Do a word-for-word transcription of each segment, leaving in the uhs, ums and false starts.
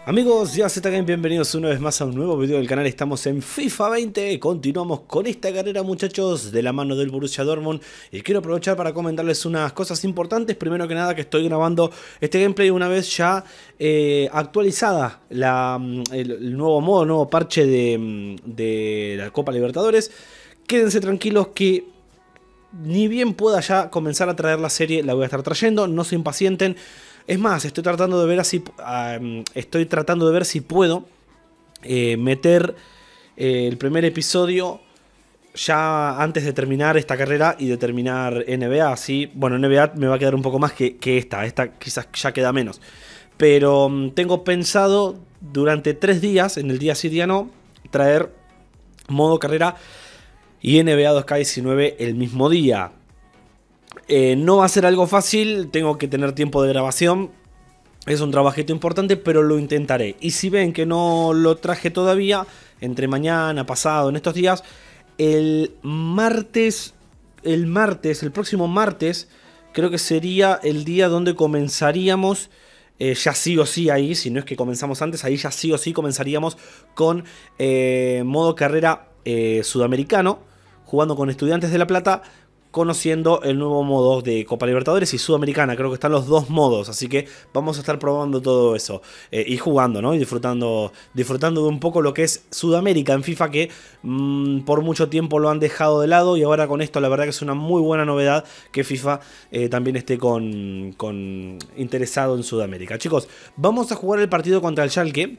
Amigos, ya Z Game, bienvenidos una vez más a un nuevo video del canal. Estamos en FIFA veinte, continuamos con esta carrera, muchachos, de la mano del Borussia Dortmund. Y quiero aprovechar para comentarles unas cosas importantes. Primero que nada, que estoy grabando este gameplay una vez ya eh, actualizada la, el, el nuevo modo, nuevo parche de, de la Copa Libertadores. Quédense tranquilos que ni bien pueda ya comenzar a traer la serie, la voy a estar trayendo, no se impacienten. Es más, estoy tratando de ver así, uh, estoy tratando de ver si puedo eh, meter eh, el primer episodio ya antes de terminar esta carrera y de terminar N B A. ¿Sí? Bueno, N B A me va a quedar un poco más que, que esta, esta quizás ya queda menos. Pero um, tengo pensado durante tres días, en el día sí, día no, traer modo carrera y N B A dos K diecinueve el mismo día. Eh, no va a ser algo fácil, tengo que tener tiempo de grabación, es un trabajito importante, pero lo intentaré. Y si ven que no lo traje todavía, entre mañana, pasado, en estos días, el martes, el martes, el próximo martes, creo que sería el día donde comenzaríamos, eh, ya sí o sí ahí, si no es que comenzamos antes, ahí ya sí o sí comenzaríamos con eh, modo carrera eh, sudamericano, jugando con Estudiantes de La Plata, conociendo el nuevo modo de Copa Libertadores y Sudamericana. Creo que están los dos modos, así que vamos a estar probando todo eso eh, y jugando, ¿no? Y disfrutando, disfrutando de un poco lo que es Sudamérica en FIFA, que mmm, por mucho tiempo lo han dejado de lado, y ahora con esto la verdad que es una muy buena novedad que FIFA eh, también esté con, con interesado en Sudamérica. Chicos, vamos a jugar el partido contra el Schalke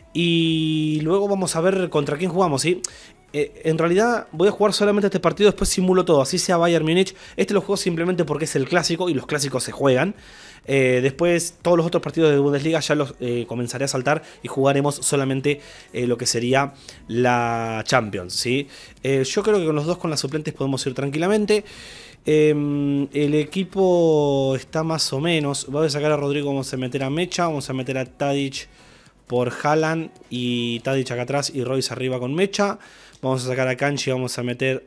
y luego vamos a ver contra quién jugamos, ¿sí? Eh, en realidad voy a jugar solamente este partido, después simulo todo, así sea Bayern Múnich. Este lo juego simplemente porque es el clásico y los clásicos se juegan. Eh, después todos los otros partidos de Bundesliga ya los eh, comenzaré a saltar y jugaremos solamente eh, lo que sería la Champions, ¿sí? Eh, yo creo que con los dos, con las suplentes, podemos ir tranquilamente. Eh, el equipo está más o menos. Voy a sacar a Rodrigo, vamos a meter a Mecha, vamos a meter a Tadic por Haaland y Tadic acá atrás y Royce arriba con Mecha. Vamos a sacar a Kanji, vamos a meter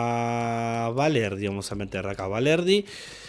a Valerdi, vamos a meter acá a Valerdi.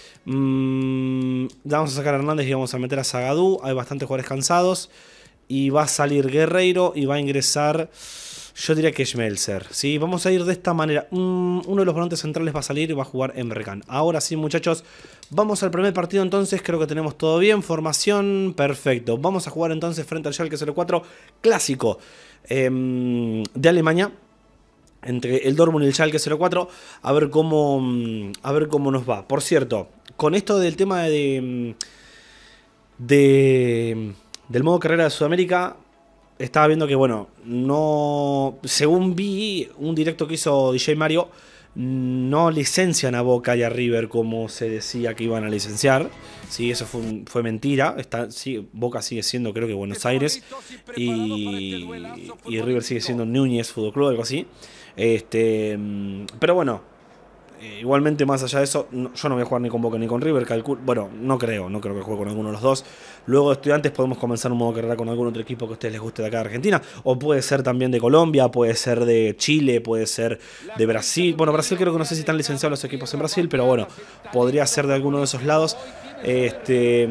Mm, vamos a sacar a Hernández y vamos a meter a Zagadou. Hay bastantes jugadores cansados. Y va a salir Guerreiro y va a ingresar, yo diría que Schmelzer, ¿sí? Vamos a ir de esta manera. Mm, uno de los volantes centrales va a salir y va a jugar Emre Can. Ahora sí, muchachos, vamos al primer partido entonces. Creo que tenemos todo bien. Formación, perfecto. Vamos a jugar entonces frente al Schalke cero cuatro clásico eh, de Alemania, entre el Dortmund y el Schalke cero cuatro, a ver cómo a ver cómo nos va. Por cierto, con esto del tema de, de del modo carrera de Sudamérica, estaba viendo que, bueno, no, según vi un directo que hizo D J Mario, no licencian a Boca y a River como se decía que iban a licenciar. Sí, eso fue, un, fue mentira. Está, sí, Boca sigue siendo, creo que Buenos Aires, y, y River sigue siendo Núñez Fútbol Club, algo así. Este, pero bueno, eh, igualmente, más allá de eso, no, yo no voy a jugar ni con Boca ni con River. Calculo, bueno, no creo, no creo que juegue con alguno de los dos. Luego de Estudiantes podemos comenzar un modo carrera con algún otro equipo que a ustedes les guste de acá de Argentina. O puede ser también de Colombia, puede ser de Chile, puede ser de Brasil. Bueno, Brasil creo que no sé si están licenciados los equipos en Brasil, pero bueno, podría ser de alguno de esos lados. Este...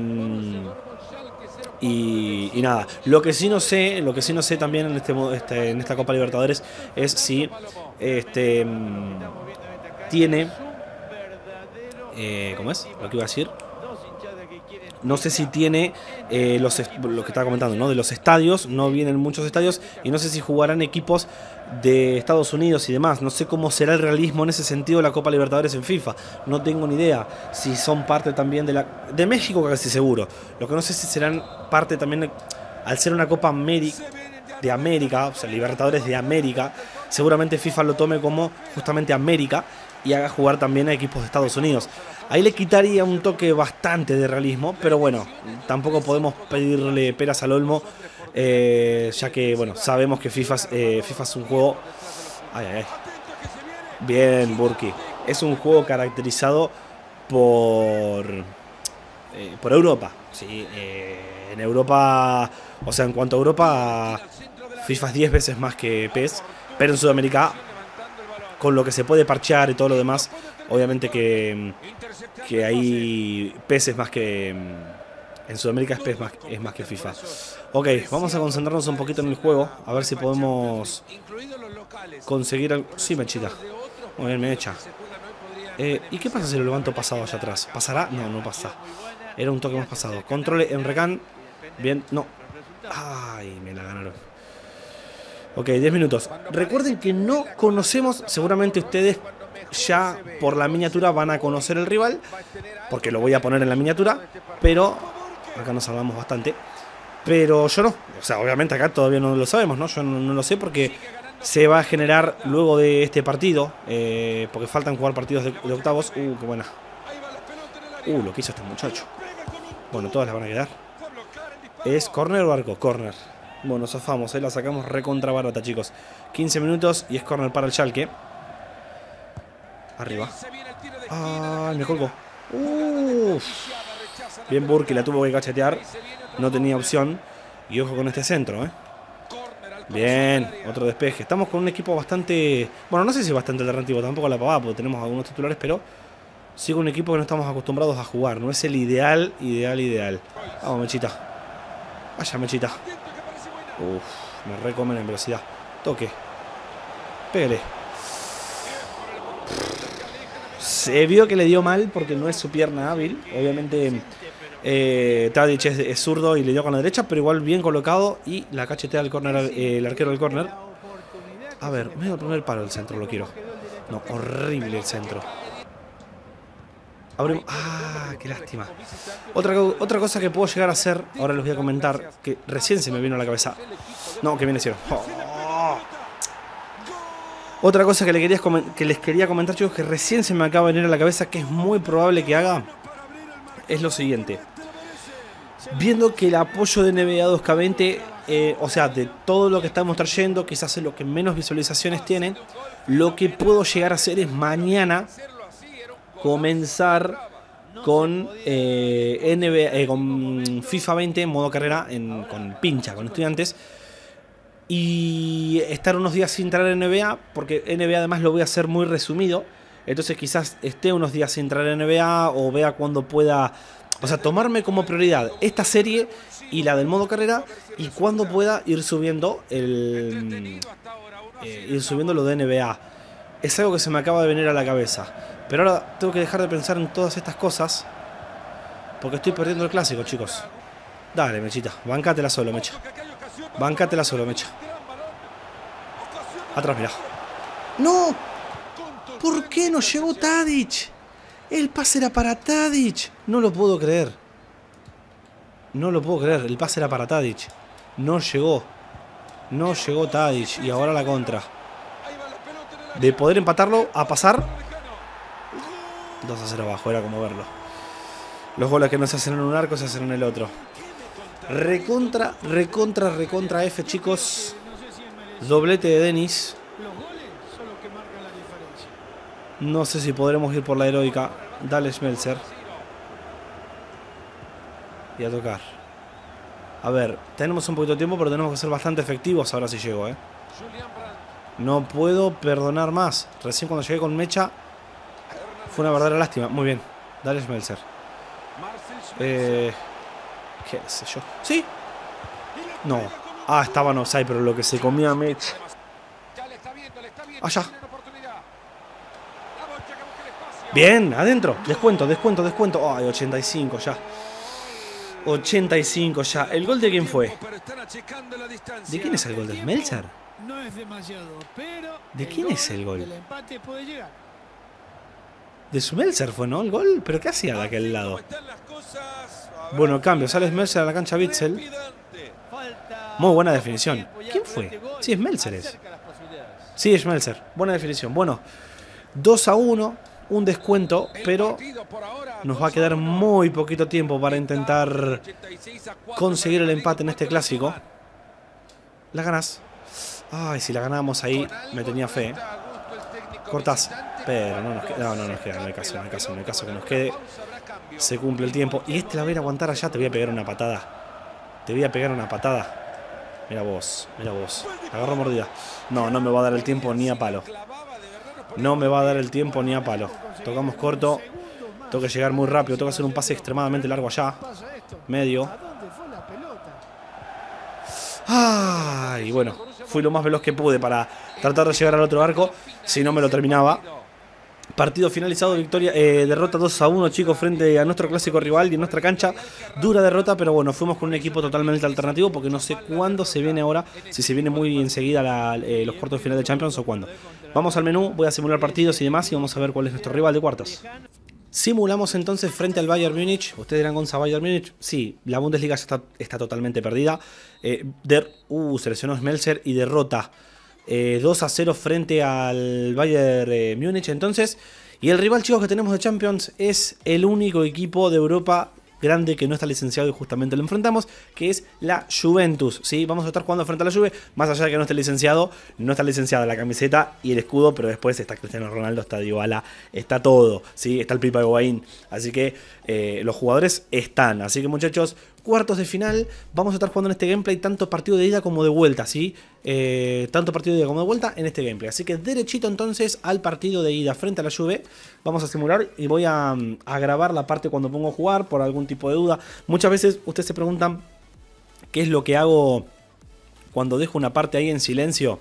Y, y nada, lo que sí no sé, lo que sí no sé también en este, este en esta Copa Libertadores es si este tiene eh, ¿cómo es? Lo que iba a decir. No sé si tiene eh, los, lo que estaba comentando, ¿no? De los estadios, no vienen muchos estadios y no sé si jugarán equipos de Estados Unidos y demás. No sé cómo será el realismo en ese sentido de la Copa Libertadores en FIFA. No tengo ni idea si son parte también de la de México, casi seguro. Lo que no sé si serán parte también de, al ser una Copa América, de América, o sea, Libertadores de América, seguramente FIFA lo tome como justamente América y haga jugar también a equipos de Estados Unidos. Ahí le quitaría un toque bastante de realismo, pero bueno, tampoco podemos pedirle peras al olmo, eh, ya que, bueno, sabemos que FIFA, eh, FIFA es un juego... Ay, ay, ay. Bien, Burki. Es un juego caracterizado por... Eh, por Europa, ¿sí? Eh, en Europa, o sea, en cuanto a Europa, FIFA es diez veces más que P E S, pero en Sudamérica, con lo que se puede parchear y todo lo demás, obviamente que, que hay P E S es más que, En Sudamérica es más, es más que FIFA. Ok, vamos a concentrarnos un poquito en el juego. A ver si podemos conseguir algo. Sí, Mechita. Muy bien, me echa. Eh, ¿Y qué pasa si lo levanto pasado allá atrás? ¿Pasará? No, no pasa. Era un toque más pasado. Controle en Recan. Bien, no. Ay, me la ganaron. Ok, diez minutos. Recuerden que no conocemos, seguramente ustedes ya por la miniatura van a conocer el rival, porque lo voy a poner en la miniatura, pero acá nos salvamos bastante. Pero yo no, o sea, obviamente acá todavía no lo sabemos, ¿no? Yo no, no lo sé porque se va a generar luego de este partido, eh, porque faltan jugar partidos de, de octavos. Uh, qué buena. Uh, lo que hizo este muchacho. Bueno, todas las van a quedar. ¿Es corner o arco? Corner. Bueno, zafamos, ahí la sacamos recontra barata, chicos. quince minutos y es corner para el Schalke. Arriba. Ah, me colgó. Uf. Bien Burki, la tuvo que cachetear. No tenía opción. Y ojo con este centro, ¿eh? Bien, otro despeje. Estamos con un equipo bastante... Bueno, no sé si bastante alternativo, tampoco la pavada, porque tenemos algunos titulares, pero sí con un equipo que no estamos acostumbrados a jugar. No es el ideal, ideal, ideal. Vamos, Mechita. Vaya, Mechita. Uf, me recomen en velocidad. Toque. Pégale. Se vio que le dio mal porque no es su pierna hábil. Obviamente eh, Tadic es, es zurdo y le dio con la derecha, pero igual bien colocado y la cachetea el, corner, eh, el arquero del córner. A ver, medio el primer palo el centro, lo quiero. No, horrible el centro. Abrimos. Ah, qué lástima. Otra, otra cosa que puedo llegar a hacer, ahora les voy a comentar, que recién se me vino a la cabeza. No, que viene hicieron. Oh. Otra cosa que, le quería, que les quería comentar, chicos, que recién se me acaba de venir a la cabeza, que es muy probable que haga, es lo siguiente. Viendo que el apoyo de N B A dos K veinte, eh, o sea, de todo lo que estamos trayendo, quizás es lo que menos visualizaciones tiene, lo que puedo llegar a hacer es mañana comenzar con, eh, N B A, eh, con FIFA veinte en modo carrera, en, con pincha, con estudiantes. Y estar unos días sin traer N B A, porque N B A además lo voy a hacer muy resumido. Entonces quizás esté unos días sin traer N B A o vea cuando pueda... O sea, tomarme como prioridad esta serie y la del modo carrera, y cuando pueda ir subiendo el... Eh, ir subiendo lo de N B A. Es algo que se me acaba de venir a la cabeza. Pero ahora tengo que dejar de pensar en todas estas cosas, porque estoy perdiendo el clásico, chicos. Dale, Mechita, bancátela solo, Mecha. Bancátela solo, Mecha. Atrás, mirá. ¡No! ¿Por qué no llegó Tadic? El pase era para Tadic. No lo puedo creer. No lo puedo creer. El pase era para Tadic. No llegó. No llegó Tadic. Y ahora la contra. De poder empatarlo a pasar. dos a cero abajo. Era como verlo. Los goles que no se hacen en un arco se hacen en el otro. Recontra, recontra, recontra F, chicos. Doblete de Denis. No sé si podremos ir por la heroica. Dale, Schmelzer. Y a tocar. A ver, tenemos un poquito de tiempo, pero tenemos que ser bastante efectivos ahora si llego, ¿eh? No puedo perdonar más. Recién cuando llegué con Mecha fue una verdadera lástima. Muy bien. Dale, Schmelzer. Eh... ¿Qué sé yo? ¿Sí? No. Ah, estaba en offside, pero lo que se comía Mecha. Allá. Bien, adentro. Descuento, descuento, descuento. Ay, ochenta y cinco ya. ochenta y cinco ya. ¿El gol de quién fue? ¿De quién es el gol? ¿De Schmelzer? ¿De quién es el gol? De Schmelzer fue, ¿no? El gol. ¿Pero qué hacía de aquel lado? Bueno, cambio. Sale Schmelzer a la cancha Witsel. Muy buena definición. ¿Quién fue? Sí, Schmelzer es. Sí, es Schmelzer. Buena definición. Bueno, dos a uno. Un descuento, pero nos va a quedar muy poquito tiempo para intentar conseguir el empate en este clásico. La ganás. Ay, si la ganamos ahí, me tenía fe. Cortás. Pero no nos queda. No, no nos queda. No hay caso, no hay caso, no hay caso que nos quede. Se cumple el tiempo. Y este la voy a ir a aguantar allá. Te voy a pegar una patada. Te voy a pegar una patada. Mira vos, mira vos. Agarro mordida. No, no me va a dar el tiempo ni a palo. No me va a dar el tiempo ni a palo. Tocamos corto. Tengo que llegar muy rápido. Tengo que hacer un pase extremadamente largo allá. Medio. Ay, bueno. Fui lo más veloz que pude para tratar de llegar al otro arco. Si no me lo terminaba. Partido finalizado, victoria, eh, derrota dos a uno, chicos, frente a nuestro clásico rival y en nuestra cancha. Dura derrota, pero bueno, fuimos con un equipo totalmente alternativo porque no sé cuándo se viene ahora, si se viene muy enseguida la, eh, los cuartos de final de Champions o cuándo. Vamos al menú, voy a simular partidos y demás y vamos a ver cuál es nuestro rival de cuartos. Simulamos entonces frente al Bayern Múnich. Ustedes dirán, Gonza, Bayern Múnich. Sí, la Bundesliga ya está, está totalmente perdida. Eh, der, uh, se lesionó Schmelzer y derrota. Eh, dos a cero frente al Bayern eh, Múnich entonces. Y el rival, chicos, que tenemos de Champions es el único equipo de Europa grande que no está licenciado y justamente lo enfrentamos, que es la Juventus. ¿Sí? Vamos a estar jugando frente a la Juve, más allá de que no esté licenciado, no está licenciada la camiseta y el escudo, pero después está Cristiano Ronaldo, está Dybala, está todo, ¿sí? Está el Pipa Higuaín, así que eh, los jugadores están. Así que, muchachos, cuartos de final, vamos a estar jugando en este gameplay tanto partido de ida como de vuelta, ¿sí? Eh, tanto partido de ida como de vuelta en este gameplay. Así que derechito entonces al partido de ida frente a la Juve. Vamos a simular y voy a, a grabar la parte cuando pongo a jugar por algún tipo de duda. Muchas veces ustedes se preguntan qué es lo que hago cuando dejo una parte ahí en silencio.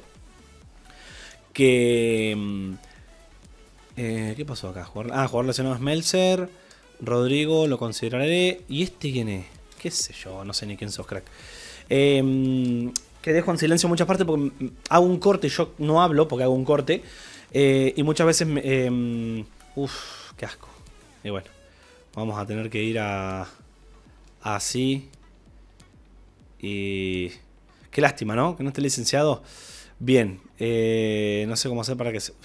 Que... Eh, ¿Qué pasó acá? Jugar, ah, jugador lesionado es Schmelzer. Rodrigo, lo consideraré. ¿Y este quién es? ¿Qué sé yo? No sé ni quién sos, crack. Eh, que dejo en silencio muchas partes porque hago un corte. Yo no hablo porque hago un corte. Eh, y muchas veces... Me, eh, Uf, qué asco. Y bueno, vamos a tener que ir a... Así. Y... Qué lástima, ¿no? Que no esté licenciado. Bien. Eh, no sé cómo hacer para que se...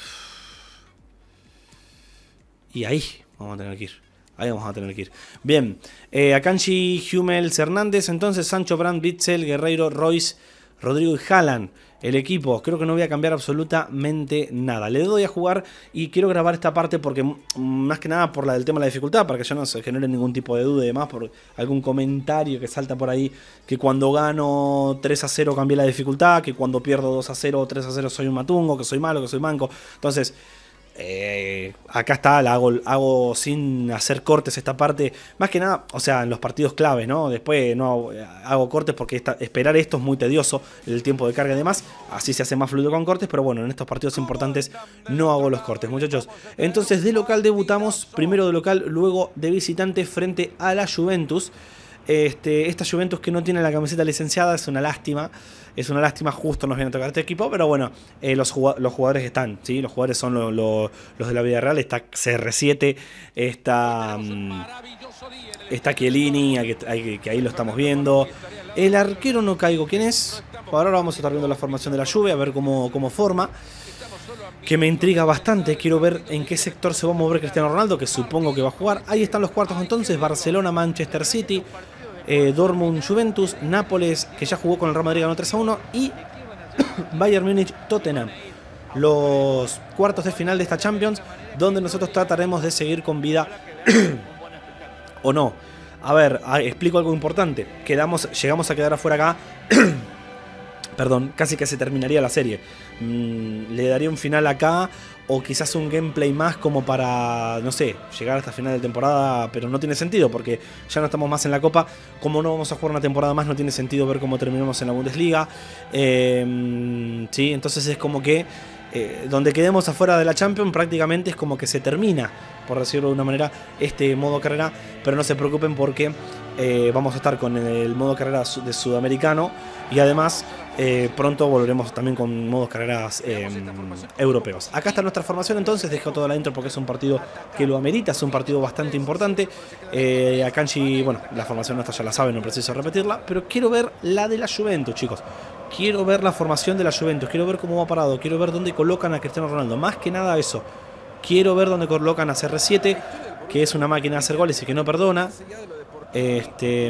Y ahí vamos a tener que ir. Ahí vamos a tener que ir. Bien. Eh, Akanji, Hummels, Hernández. Entonces Sancho, Brandt, Witzel, Guerreiro, Royce, Rodrigo y Haaland. El equipo, creo que no voy a cambiar absolutamente nada. Le doy a jugar y quiero grabar esta parte porque más que nada por la del tema de la dificultad, para que ya no se genere ningún tipo de duda y demás, por algún comentario que salta por ahí, que cuando gano tres a cero cambié la dificultad, que cuando pierdo dos a cero o tres a cero soy un matungo, que soy malo, que soy manco. Entonces... Eh, acá está, la hago, hago sin hacer cortes esta parte, más que nada, o sea, en los partidos claves, ¿no? Después no hago, hago cortes porque esta, esperar esto es muy tedioso, el tiempo de carga y demás, así se hace más fluido con cortes, pero bueno, en estos partidos importantes no hago los cortes, muchachos. Entonces de local debutamos, primero de local, luego de visitante frente a la Juventus. Este, esta Juventus que no tiene la camiseta licenciada es una lástima. Es una lástima, justo nos viene a tocar este equipo. Pero bueno, eh, los, los jugadores están, ¿sí? Los jugadores son lo, lo, los de la vida real. Está C R siete, está, um, está Chiellini, que, que ahí lo estamos viendo. El arquero no caigo, ¿quién es? Por ahora vamos a estar viendo la formación de la Juve, a ver cómo, cómo forma. Que me intriga bastante, quiero ver en qué sector se va a mover Cristiano Ronaldo, que supongo que va a jugar. Ahí están los cuartos entonces, Barcelona, Manchester City, eh, Dortmund, Juventus, Nápoles, que ya jugó con el Real Madrid, ganó tres a uno, y Bayern Múnich, Tottenham. Los cuartos de final de esta Champions, donde nosotros trataremos de seguir con vida o no. A ver, explico algo importante. Quedamos, llegamos a quedar afuera acá. Perdón, casi que se terminaría la serie. Mm, le daría un final acá o quizás un gameplay más como para, no sé, llegar hasta final de temporada, pero no tiene sentido porque ya no estamos más en la Copa. Como no vamos a jugar una temporada más, no tiene sentido ver cómo terminamos en la Bundesliga. Eh, sí, entonces es como que eh, donde quedemos afuera de la Champions prácticamente es como que se termina, por decirlo de una manera, este modo carrera. Pero no se preocupen porque eh, vamos a estar con el modo carrera de sudamericano y además eh, pronto volveremos también con modos carreras eh, europeos. Acá está nuestra formación entonces, dejo toda la intro porque es un partido que lo amerita, es un partido bastante importante. Eh, Akanji, bueno, la formación nuestra ya la saben, no preciso repetirla, pero quiero ver la de la Juventus, chicos. Quiero ver la formación de la Juventus, quiero ver cómo va parado, quiero ver dónde colocan a Cristiano Ronaldo, más que nada eso. Quiero ver dónde colocan a C R siete, que es una máquina de hacer goles y que no perdona. Este...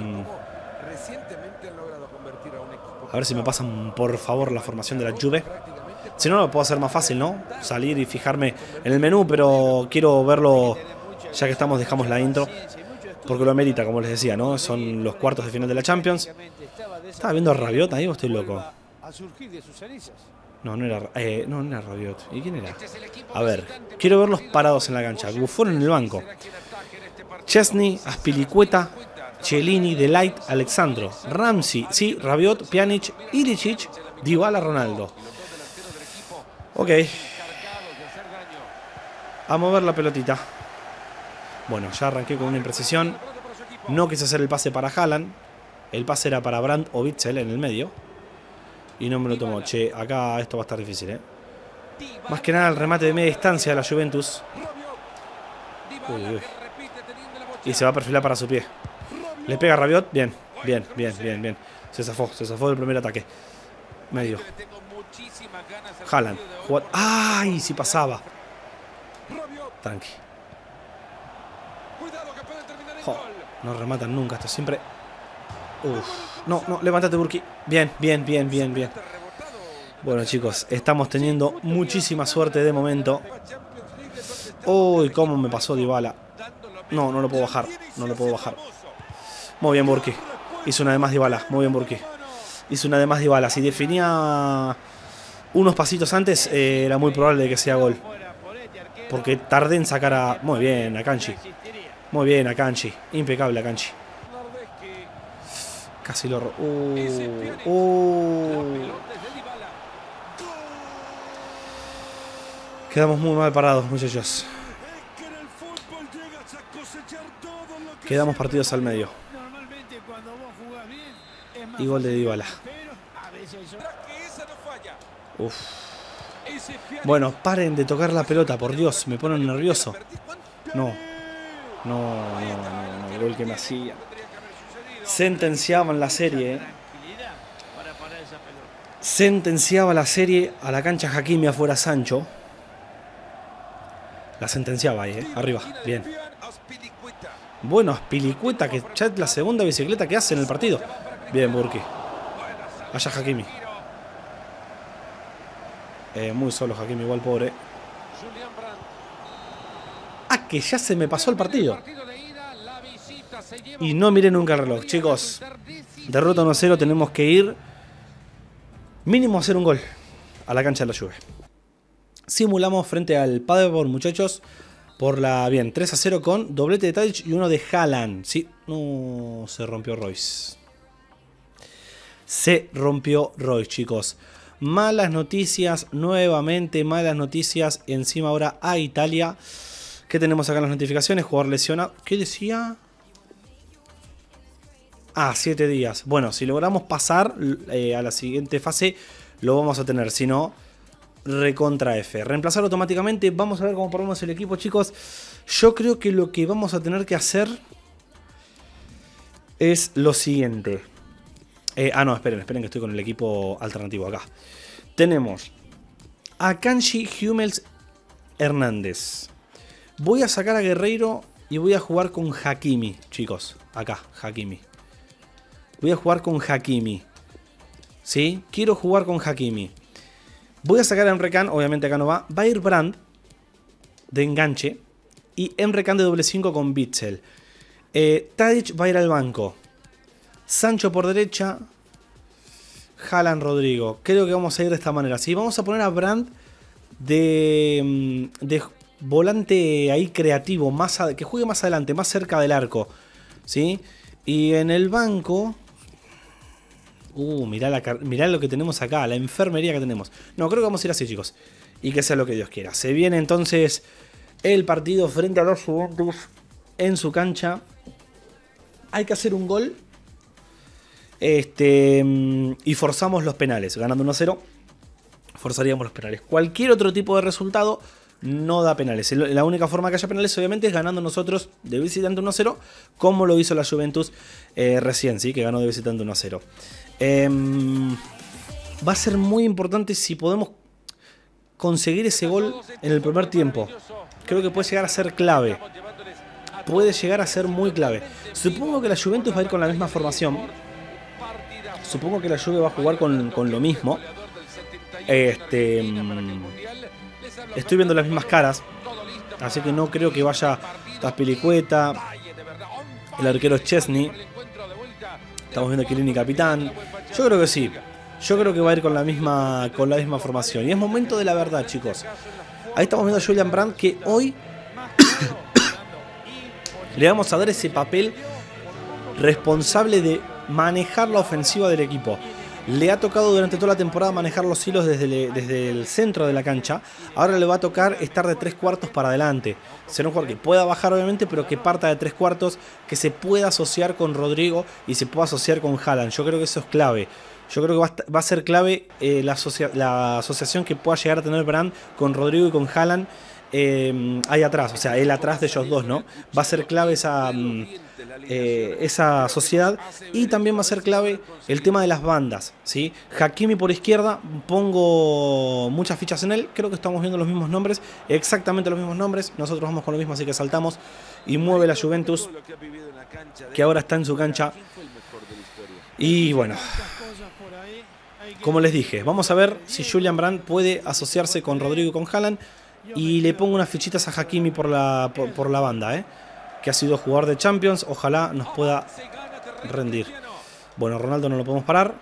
A ver si me pasan, por favor, la formación de la Juve. Si no, lo puedo hacer más fácil, ¿no? Salir y fijarme en el menú, pero quiero verlo, ya que estamos, dejamos la intro. Porque lo amerita, como les decía, ¿no? Son los cuartos de final de la Champions. ¿Estaba viendo a Rabiot ahí o estoy loco? A surgir de sus cenizas. No, no era, eh, no, no era Rabiot. ¿Y quién era? A ver, quiero verlos parados en la cancha. Buffon en el banco. Chesney, Azpilicueta, Chiellini, Delight, Alexandro, Ramsey, sí, Rabiot, Pjanic, Ilicic, Dybala, Ronaldo. Ok. A mover la pelotita. Bueno, ya arranqué con una imprecisión. No quise hacer el pase para Haaland. El pase era para Brandt o Witsel en el medio. Y no me lo tomó. Che, acá esto va a estar difícil, ¿eh? Más que nada el remate de media distancia de la Juventus. Uy, uy. Y se va a perfilar para su pie. Le pega a Rabiot. Bien, bien, bien, bien, bien. Se zafó, se zafó del primer ataque. Medio. Haaland. ¡Ay! Si pasaba. Tranqui. Oh, no rematan nunca. Esto siempre... Uf. No, no, levántate, Burki. Bien, bien, bien, bien, bien. Bueno, chicos, estamos teniendo muchísima suerte de momento. Uy, cómo me pasó Dybala. No, no lo puedo bajar. No lo puedo bajar. Muy bien, Burki. Hizo una de más Dybala. Muy bien, Burki. Hizo una de más Dybala. Si definía unos pasitos antes, eh, era muy probable de que sea gol. Porque tardé en sacar a... Muy bien, a Kanji. Muy bien, a Kanji. Impecable a Kanji. Casi lo... Uh, uh. Quedamos muy mal parados, muchachos. Quedamos partidos al medio. Y gol de Dybala. Uf. Bueno, paren de tocar la pelota, por Dios, me ponen nervioso. No. No, no, no, no, el gol que me hacía. Sentenciaban la serie. Sentenciaba la serie a la cancha Hakimi afuera Sancho. La sentenciaba ahí, eh. Arriba, bien. Bueno, Azpilicueta, que ya es la segunda bicicleta que hace en el partido. Bien, Burki. Allá Hakimi. Eh, muy solo Hakimi, igual pobre. Ah, que ya se me pasó el partido. Y no miré nunca el reloj, chicos. Derrota uno a cero, tenemos que ir mínimo a hacer un gol a la cancha de la Juve. Simulamos frente al Paderborn, muchachos. Por la... Bien, tres a cero con doblete de Tadic y uno de Haaland. Sí, no se rompió Royce. Se rompió Royce, chicos. Malas noticias, nuevamente malas noticias. Encima ahora a Italia. ¿Qué tenemos acá en las notificaciones? Jugador lesionado. ¿Qué decía? Ah, siete días. Bueno, si logramos pasar eh, a la siguiente fase, lo vamos a tener. Si no, recontra F. Reemplazar automáticamente. Vamos a ver cómo ponemos el equipo, chicos. Yo creo que lo que vamos a tener que hacer es lo siguiente. Eh, ah, no, esperen, esperen que estoy con el equipo alternativo acá. Tenemos a Kanji, Hummels, Hernández. Voy a sacar a Guerreiro y voy a jugar con Hakimi, chicos. Acá, Hakimi. Voy a jugar con Hakimi. ¿Sí? Quiero jugar con Hakimi. Voy a sacar a Emre Can, obviamente acá no va. Va a ir Brandt de enganche. Y Emre Can de doble cinco con Witsel. Eh, Tadic va a ir al banco. Sancho por derecha. Haaland, Rodrigo. Creo que vamos a ir de esta manera. ¿Sí? Vamos a poner a Brandt de, de volante ahí creativo. Más a, que juegue más adelante, más cerca del arco. ¿Sí? Y en el banco... Uh, mirá, la, mirá lo que tenemos acá, la enfermería que tenemos. No, creo que vamos a ir así, chicos. Y que sea lo que Dios quiera. Se viene entonces el partido frente a los Juventus en su cancha. Hay que hacer un gol. Este, y forzamos los penales. Ganando uno a cero, forzaríamos los penales. Cualquier otro tipo de resultado no da penales. La única forma que haya penales, obviamente, es ganando nosotros de visitante uno a cero, como lo hizo la Juventus eh, recién, ¿sí? Que ganó de visitante uno a cero. Eh, va a ser muy importante si podemos conseguir ese gol en el primer tiempo. Creo que puede llegar a ser clave. Puede llegar a ser muy clave. Supongo que la Juventus va a ir con la misma formación. Supongo que la Juve va a jugar con, con lo mismo. Este, estoy viendo las mismas caras. Así que no creo que vaya Azpilicueta. El arquero es Chesney. Estamos viendo a Chiellini capitán. Yo creo que sí. Yo creo que va a ir con la misma, con la misma formación. Y es momento de la verdad, chicos. Ahí estamos viendo a Julian Brandt, que hoy le vamos a dar ese papel responsable de manejar la ofensiva del equipo. Le ha tocado durante toda la temporada manejar los hilos desde, le, desde el centro de la cancha. Ahora le va a tocar estar de tres cuartos para adelante. Será un jugador que pueda bajar obviamente, pero que parta de tres cuartos, que se pueda asociar con Rodrigo y se pueda asociar con Haaland. Yo creo que eso es clave. Yo creo que va a, va a ser clave eh, la, asocia la asociación que pueda llegar a tener Brandt con Rodrigo y con Haaland eh, ahí atrás. O sea, él atrás de ellos dos, ¿no? Va a ser clave esa, eh, esa sociedad. Y también va a ser clave el tema de las bandas, ¿sí? Hakimi por izquierda, pongo muchas fichas en él. Creo que estamos viendo los mismos nombres, exactamente los mismos nombres. Nosotros vamos con lo mismo, así que saltamos. Y mueve la Juventus, que ahora está en su cancha. Y bueno, como les dije, vamos a ver si Julian Brandt puede asociarse con Rodrigo y con Haaland. Y le pongo unas fichitas a Hakimi por la, por, por la banda, ¿eh? Que ha sido jugador de Champions. Ojalá nos pueda rendir. Bueno, Ronaldo no lo podemos parar.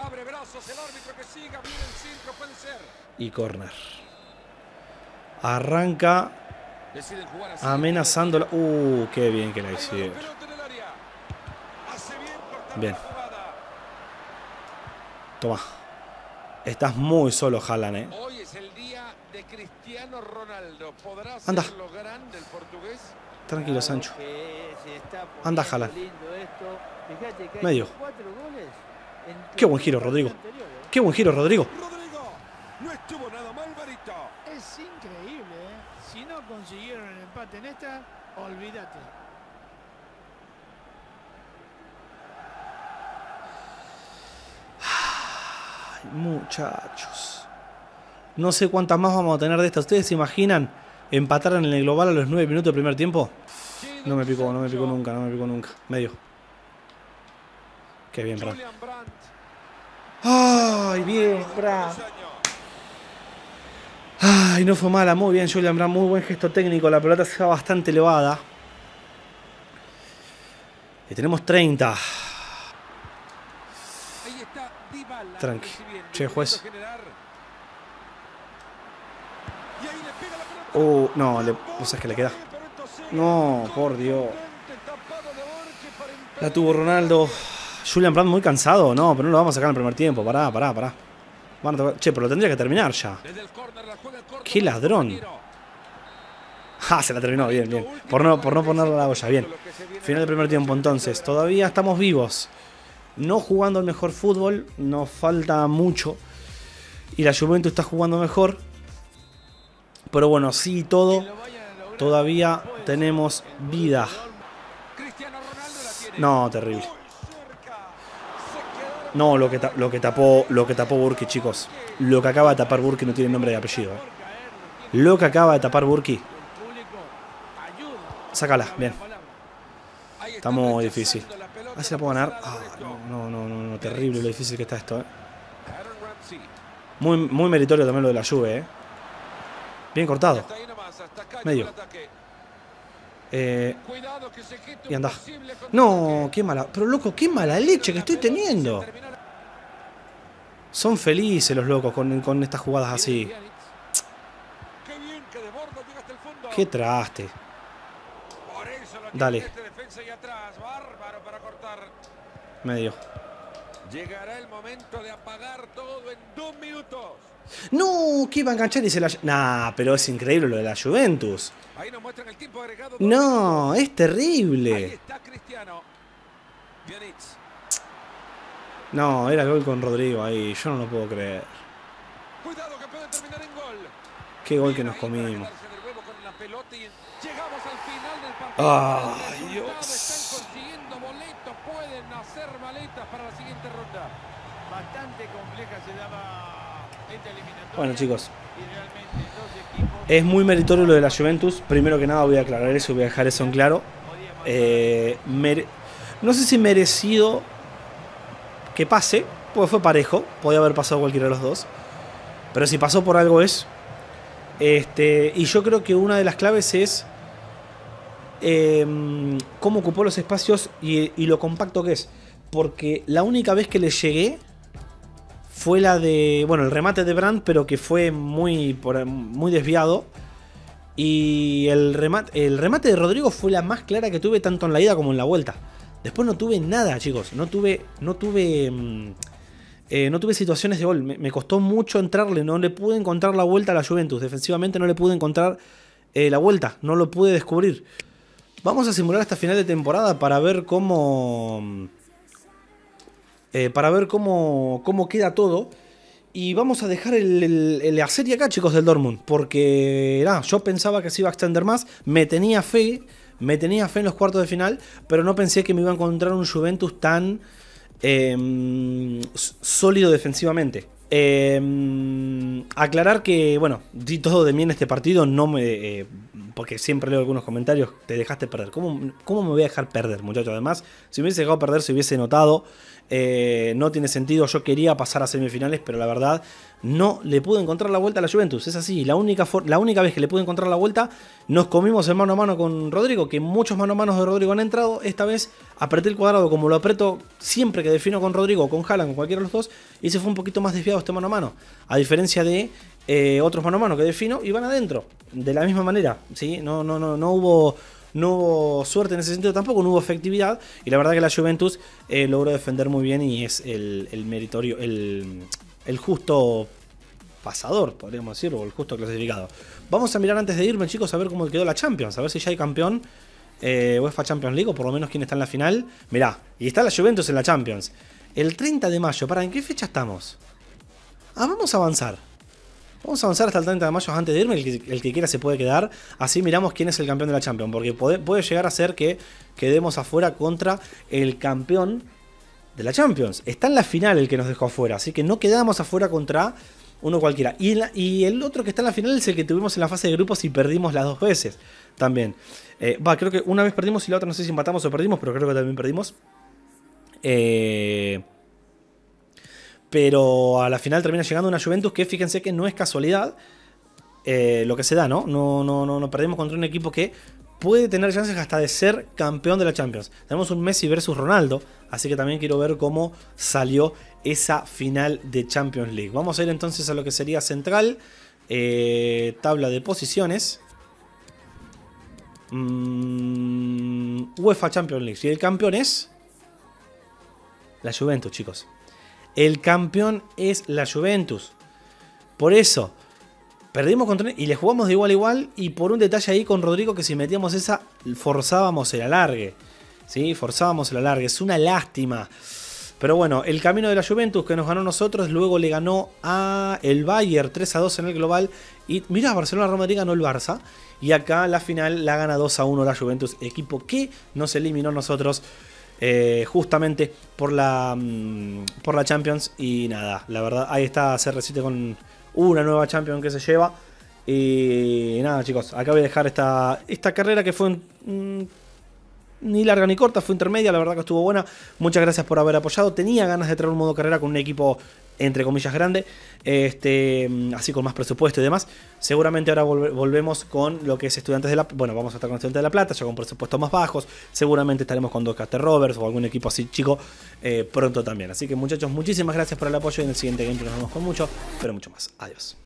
Y córner. Arranca amenazándola. Uh, qué bien que la hicieron. Bien. Toma. Estás muy solo, Haaland, ¿eh? Anda. Tranquilo, Sancho. Anda, Haaland. Medio. Qué buen giro, Rodrigo. Qué buen giro, Rodrigo. No estuvo nada mal, Barito. Es increíble, ¿eh? Si no consiguieron el empate en esta, olvídate. Ay, muchachos. No sé cuántas más vamos a tener de estas. ¿Ustedes se imaginan empatar en el global a los nueve minutos del primer tiempo? No me picó, no me picó nunca, no me picó nunca. Medio. Qué bien, Brandt. Ay, bien, Brandt. Ay, no fue mala, muy bien Julian Brandt, muy buen gesto técnico, la pelota se va bastante elevada. Y tenemos treinta. Tranqui. Che, juez. Uh, no, le, o sea, es que le queda. No, por Dios. La tuvo Ronaldo. Julian Brandt muy cansado, no, pero no lo vamos a sacar en el primer tiempo. Pará, pará, pará. Van a tocar. Che, pero lo tendría que terminar ya. ¡Qué ladrón! ¡Ja! Se la terminó, bien, bien. Por no, por no ponerla a la olla, bien. Final del primer tiempo, entonces. Todavía estamos vivos. No jugando el mejor fútbol. Nos falta mucho. Y la Juventus está jugando mejor. Pero bueno, sí y todo. Todavía tenemos vida. No, terrible. No, lo que, lo que tapó lo que tapó Burki, chicos. Lo que acaba de tapar Burki no tiene nombre de apellido. ¿eh? Lo que acaba de tapar Burki. Sácala, bien. Está muy difícil. A ver si la puedo ganar. Ah, no, no, no, no, terrible lo difícil que está esto. ¿eh? Muy, muy meritorio también lo de la Juve. ¿eh? Bien cortado. Medio. Eh, y anda. No, qué mala. Pero loco, qué mala leche que estoy teniendo. Son felices los locos con, con estas jugadas así. Qué traste. Dale. Medio. Llegará el momento de apagar todo en dos minutos. No, que iba a enganchar y se la... Nah, pero es increíble lo de la Juventus. Ahí nos muestran el tiempo agregado. No, es terrible. Ahí está Cristiano. Pjanic. No, era gol con Rodrigo ahí. Yo no lo puedo creer. Cuidado que puede terminar en gol. Qué gol que nos comimos. Llegamos al final del partido. Ay, Dios. Están consiguiendo boletos, pueden hacer maletas para la siguiente ronda. Bastante compleja se daba esta eliminatoria. Bueno, chicos. Y realmente dos equipos. Es muy meritorio lo de la Juventus. Primero que nada voy a aclarar eso, voy a dejar eso en claro. Eh, mere... No sé si merecido que pase, porque fue parejo. Podía haber pasado cualquiera de los dos. Pero si pasó por algo es. Este, y yo creo que una de las claves es eh, cómo ocupó los espacios y, y lo compacto que es. Porque la única vez que le llegué fue la de, bueno, el remate de Brandt, pero que fue muy, por, muy desviado. Y el remate, el remate de Rodrigo fue la más clara que tuve tanto en la ida como en la vuelta. Después no tuve nada, chicos. No tuve, no tuve, eh, no tuve situaciones de gol. Me, me costó mucho entrarle. No le pude encontrar la vuelta a la Juventus. Defensivamente no le pude encontrar eh, la vuelta. No lo pude descubrir. Vamos a simular esta final de temporada para ver cómo, eh, para ver cómo, cómo queda todo. Y vamos a dejar el, el, el, la serie acá, chicos, del Dortmund. Porque nah, yo pensaba que se iba a extender más. Me tenía fe. Me tenía fe en los cuartos de final. Pero no pensé que me iba a encontrar un Juventus tan eh, sólido defensivamente. Eh, aclarar que, bueno, di todo de mí en este partido. No me... Eh, porque siempre leo algunos comentarios. Te dejaste perder. ¿Cómo, cómo me voy a dejar perder, muchachos? Además, si me hubiese dejado perder, se hubiese notado. Eh, no tiene sentido. Yo quería pasar a semifinales, pero la verdad no le pude encontrar la vuelta a la Juventus. Es así, la única, la única vez que le pude encontrar la vuelta, nos comimos el mano a mano con Rodrigo, que muchos mano a mano de Rodrigo han entrado. Esta vez apreté el cuadrado como lo aprieto siempre que defino con Rodrigo o con Haaland, con cualquiera de los dos, y se fue un poquito más desviado este mano a mano, a diferencia de eh, otros mano a mano que defino y van adentro de la misma manera, ¿sí? No, no, no, no hubo... No hubo suerte en ese sentido tampoco, no hubo efectividad. Y la verdad que la Juventus eh, logró defender muy bien y es el, el meritorio, el, el justo pasador, podríamos decirlo, o el justo clasificado. Vamos a mirar antes de irme, chicos, a ver cómo quedó la Champions, a ver si ya hay campeón eh, UEFA Champions League, o por lo menos quién está en la final. Mirá, y está la Juventus en la Champions. El treinta de mayo, ¿para en qué fecha estamos? Ah, vamos a avanzar. Vamos a avanzar hasta el treinta de mayo antes de irme. El que, el que quiera se puede quedar. Así miramos quién es el campeón de la Champions. Porque puede, puede llegar a ser que quedemos afuera contra el campeón de la Champions. Está en la final el que nos dejó afuera. Así que no quedamos afuera contra uno cualquiera. Y, la, y el otro que está en la final es el que tuvimos en la fase de grupos y perdimos las dos veces. También. Eh, va, creo que una vez perdimos y la otra no sé si empatamos o perdimos. Pero creo que también perdimos. Eh... Pero a la final termina llegando una Juventus que fíjense que no es casualidad eh, lo que se da, ¿no? No, no, no, no perdemos contra un equipo que puede tener chances hasta de ser campeón de la Champions. Tenemos un Messi versus Ronaldo, así que también quiero ver cómo salió esa final de Champions League. Vamos a ir entonces a lo que sería central, eh, tabla de posiciones. Mm, UEFA Champions League. Y el campeón es la Juventus, chicos. El campeón es la Juventus. Por eso, perdimos contra... Y le jugamos de igual a igual. Y por un detalle ahí con Rodrigo, que si metíamos esa, forzábamos el alargue. ¿Sí? Forzábamos el alargue. Es una lástima. Pero bueno, el camino de la Juventus que nos ganó a nosotros. Luego le ganó a el Bayern tres a dos en el global. Y mirá, Barcelona-Real Madrid ganó el Barça. Y acá la final la gana dos a uno la Juventus. Equipo que nos eliminó a nosotros. Eh, justamente por la mmm, por la Champions. Y nada, la verdad, ahí está C R siete con una nueva Champions que se lleva. Y nada, chicos, acá voy a dejar esta, esta carrera que fue mmm, ni larga ni corta, fue intermedia, la verdad que estuvo buena. Muchas gracias por haber apoyado. Tenía ganas de traer un modo carrera con un equipo entre comillas grande, este, así con más presupuesto y demás. Seguramente ahora volve, volvemos con lo que es Estudiantes de la... Bueno, vamos a estar con Estudiantes de la Plata, ya con presupuestos más bajos. Seguramente estaremos con Doncaster Rovers o algún equipo así chico eh, pronto también. Así que muchachos, muchísimas gracias por el apoyo y en el siguiente gameplay nos vemos con mucho, pero mucho más. Adiós.